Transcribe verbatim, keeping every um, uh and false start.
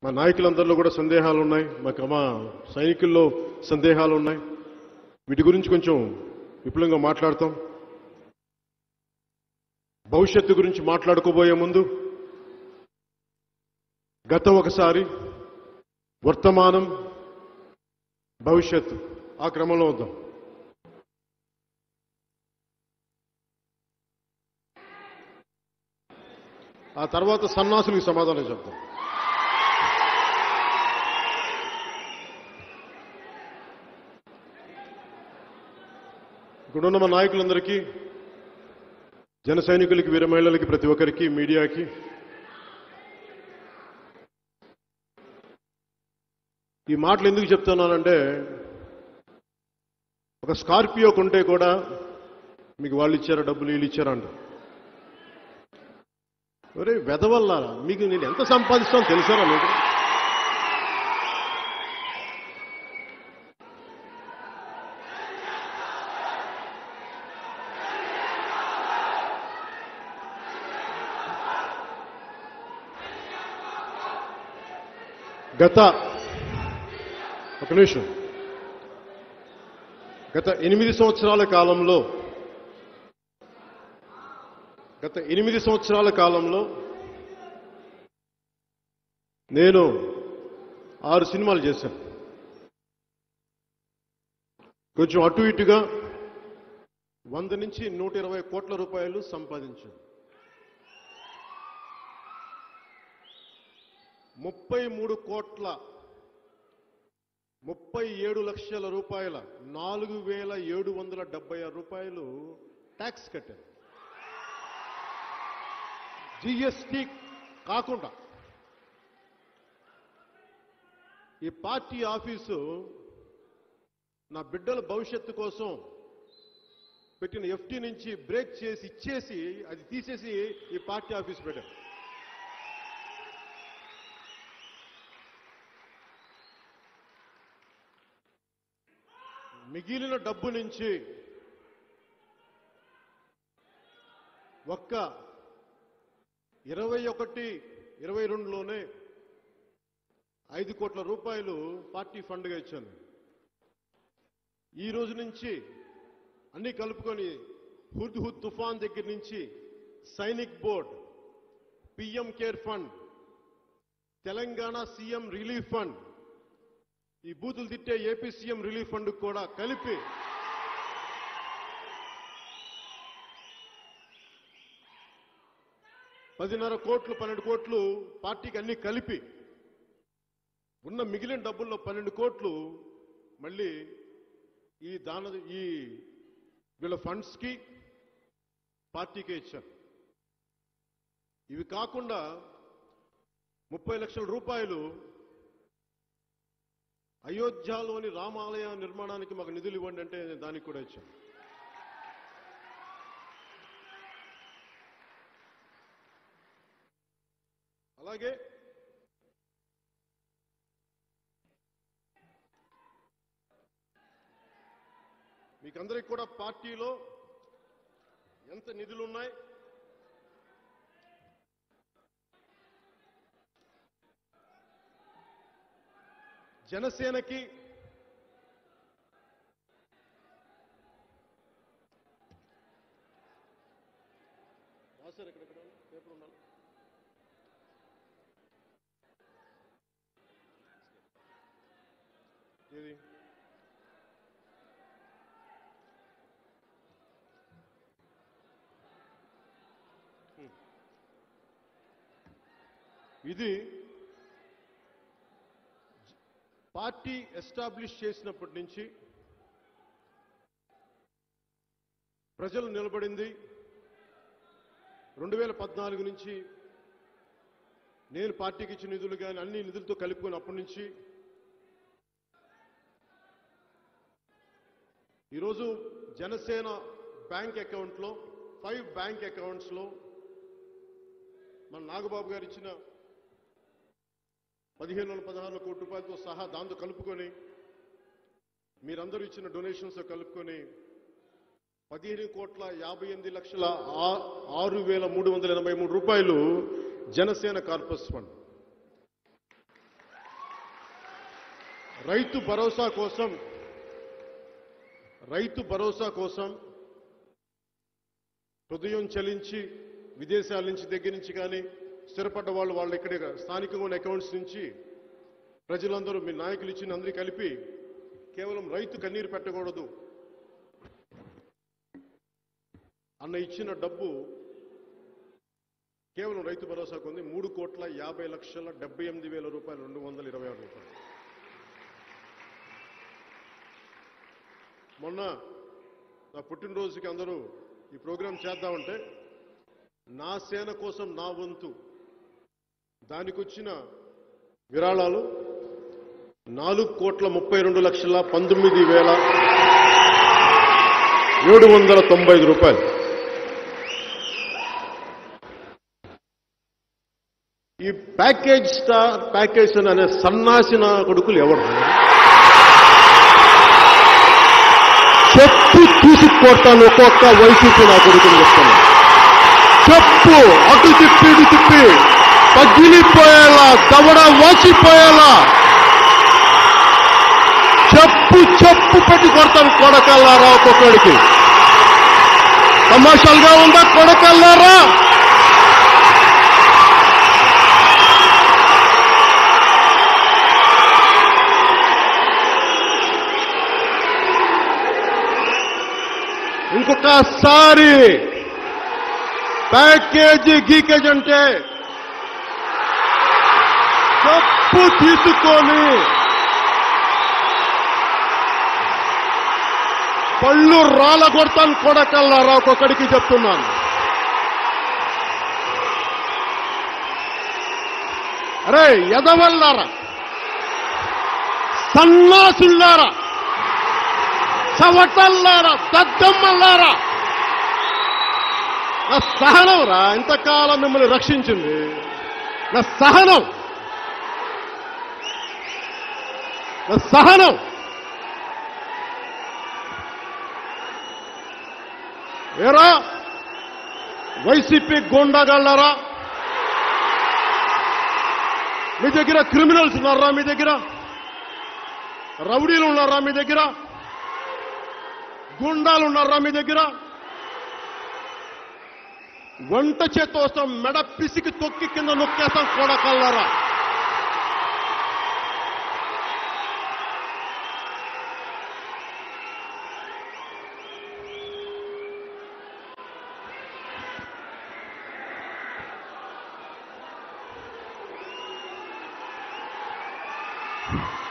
మా నాయకులందరిలో కూడా సందేహాలు ఉన్నాయి, మాకు మా సైనికుల్లో సందేహాలు ఉన్నాయి. వీటి గురించి కొంచెం విపులంగా మాట్లాడతాం. భవిష్యత్తు గురించి మాట్లాడుకోబోయే ముందు గతం ఒకసారి, వర్తమానం, భవిష్యత్తు ఆ క్రమంలో వద్దాం. ఆ తర్వాత సన్నాసులకు సమాధానం చెప్తాం. ఇక్కడున్న మా నాయకులందరికీ, జన సైనికులకి, వీర మహిళలకి, ప్రతి ఒక్కరికి, మీడియాకి ఈ మాటలు ఎందుకు చెప్తున్నానంటే, ఒక స్కార్పియో కొంటే కూడా మీకు వాళ్ళు ఇచ్చారా డబ్బులు, వీళ్ళు ఇచ్చారా అంట. ఒరే వెదవల్లారా, మీకు నేను ఎంత సంపాదిస్తానో తెలుసారా మీకు? గత ఒక నిమిషం గత ఎనిమిది సంవత్సరాల కాలంలో గత ఎనిమిది సంవత్సరాల కాలంలో నేను ఆరు సినిమాలు చేశాను. కొంచెం అటు ఇటుగా వంద నుంచి నూట ఇరవై కోట్ల రూపాయలు సంపాదించాను. ముప్పై మూడు కోట్ల ముప్పై ఏడు లక్షల రూపాయల నాలుగు వేల ఏడు వందల డెబ్బై ఆరు రూపాయలు ట్యాక్స్ కట్టాను. జిఎస్టి కాకుండా. ఈ పార్టీ ఆఫీసు నా బిడ్డల భవిష్యత్తు కోసం పెట్టిన ఎఫ్టీ నుంచి బ్రేక్ చేసి ఇచ్చేసి అది తీసేసి ఈ పార్టీ ఆఫీస్ పెట్టాను. మిగిలిన డబ్బు నుంచి ఒక్క ఇరవై ఒకటి ఇరవై రెండులోనే ఐదు కోట్ల రూపాయలు పార్టీ ఫండ్గా ఇచ్చాను. ఈ రోజు నుంచి అన్ని కలుపుకొని హుద్ హుద్ తుఫాన్ దగ్గర నుంచి Sainik board, PM care fund, Telangana CM relief fund, ఈ బూతులు తిట్టే ఏపీ సీఎం రిలీఫ్ ఫండ్ కూడా కలిపి పదిన్నర కోట్లు పన్నెండు కోట్లు పార్టీకి అన్ని కలిపి ఉన్న మిగిలిన డబ్బుల్లో పన్నెండు కోట్లు మళ్ళీ ఈ దాన ఈ వీళ్ళ ఫండ్స్కి పార్టీకే ఇచ్చారు. ఇవి కాకుండా ముప్పై లక్షల రూపాయలు అయోధ్యలోని రామాలయ నిర్మాణానికి మాకు నిధులు ఇవ్వండి అంటే దానికి కూడా ఇచ్చాను. అలాగే మీకందరికి కూడా పార్టీలో ఎంత నిధులున్నాయి, జనసేనకి రాశారు, ఎక్కడెక్కడ పేపర్ ఉండాలి, ఇది ఇది పార్టీ ఎస్టాబ్లిష్ చేసినప్పటి నుంచి ప్రజలు నిలబడింది. రెండు వేల పద్నాలుగు నుంచి నేను పార్టీకి ఇచ్చిన నిధులు కానీ అన్ని నిధులతో కలుపుకున్నప్పటి నుంచి ఈరోజు జనసేన బ్యాంక్ అకౌంట్లో, ఫైవ్ బ్యాంక్ అకౌంట్స్లో మన నాగబాబు గారు ఇచ్చిన పదిహేను వందల పదహారు కోట్ల రూపాయలతో సహా దాంతో కలుపుకొని మీరందరూ ఇచ్చిన డొనేషన్స్ కలుపుకొని పదిహేను కోట్ల యాభై ఎనిమిది లక్షల ఆరు వేల మూడు వందల ఎనభై మూడు రూపాయలు జనసేన కార్పస్ ఫండ్. రైతు భరోసా కోసం రైతు భరోసా కోసం హృదయం చలించి విదేశాల నుంచి దగ్గర నుంచి కానీ స్థిరపడ్డ వాళ్ళు వాళ్ళ ఇక్కడ స్థానికంగా ఉన్న అకౌంట్స్ నుంచి ప్రజలందరూ మీ నాయకులు ఇచ్చిన అందరికీ కలిపి కేవలం రైతు కన్నీరు పెట్టకూడదు అన్న ఇచ్చిన డబ్బు కేవలం రైతు భరోసాకు ఉంది మూడు కోట్ల యాభై లక్షల డెబ్బై ఎనిమిది వేల రూపాయలు రెండు వందల ఇరవై ఆరు రూపాయలు. మొన్న నా పుట్టినరోజుకి అందరూ ఈ ప్రోగ్రాం చేద్దామంటే నా సేన కోసం నా వంతు దానికి వచ్చిన విరాళాలు నాలుగు కోట్ల ముప్పై రెండు లక్షల పంతొమ్మిది వేల ఏడు వందల తొంభై ఐదు రూపాయలు. ఈ ప్యాకేజ్ స్టార్ ప్యాకేజ్ అనే సన్నాసిన కొడుకులు ఎవరు? చెప్పు తీసుకొడతాను ఒక్కొక్క వైసీపీ నా కొడుకులు చెప్తాను. చెప్పు అటు తిప్పి ఇటు తిప్పి పగిలిపోయేలా దవడ వాచిపోయేలా చెప్పు చెప్పు పెట్టి కొడతాను కొడకల్లారా ఒక్కొక్కడికి. తమాషాలుగా ఉందా కొడకల్లారా? ఇంకొకసారి ప్యాకేజీ గీకేజ్ అంటే చెప్పు తీసుకొని పళ్ళు రాలగొడతాను కొడకల్లారా ఒక్కొక్కడికి చెప్తున్నాను. అరే ఎదవల్లారా, సన్నాసుల్లారా, చవటల్లారా, దద్దమ్మల్లారా, నా సహనం రా ఇంతకాలం మిమ్మల్ని రక్షించింది నా సహనం నా సహనం ఏరా వైసీపీ గోండాగాళ్ళారా, మీ దగ్గర క్రిమినల్స్ ఉన్నారా? మీ దగ్గర రౌడీలు ఉన్నారా? మీ దగ్గర గుండాలు ఉన్నారా? మీ దగ్గర వంట చేత్తో వస్తాం మెడ పిసికి తొక్కి కింద నొక్కేస్తాం కొడకల్లారా. you